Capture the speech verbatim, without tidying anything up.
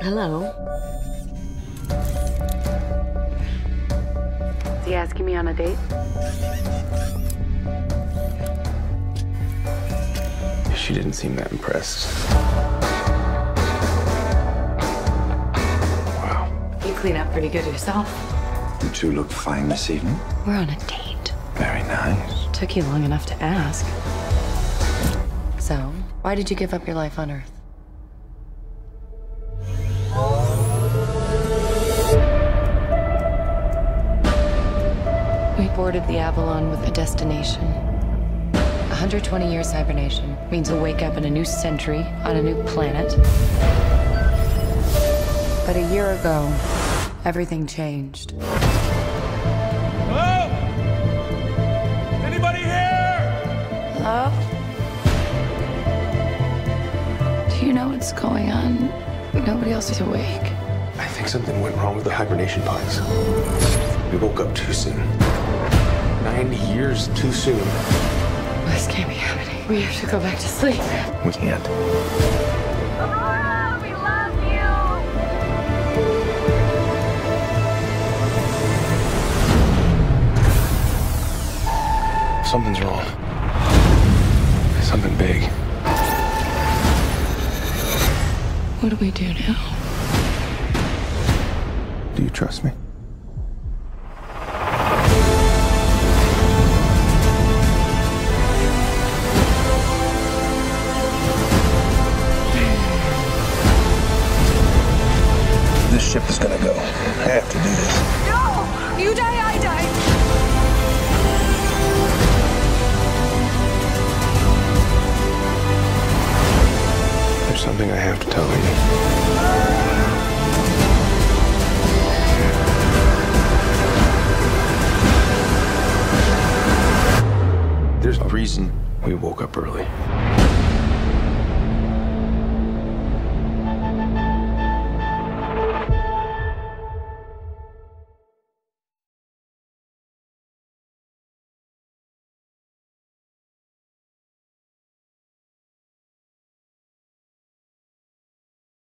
Hello. Is he asking me on a date? She didn't seem that impressed. Wow. You clean up pretty good yourself. You two look fine this evening. We're on a date. Very nice. Took you long enough to ask. So, why did you give up your life on Earth? We boarded the Avalon with a destination. one hundred twenty years hibernation means we'll wake up in a new century on a new planet. But a year ago, everything changed. Hello? Anybody here? Hello? Do you know what's going on? Nobody else is awake. I think something went wrong with the hibernation pods. We woke up too soon. Nine years too soon. This can't be happening. We have to go back to sleep. We can't. Aurora, we love you! Something's wrong. Something big. What do we do now? Do you trust me? This ship is gonna go. I have to do this. No! You die, I die! There's something I have to tell you. There's a reason we woke up early.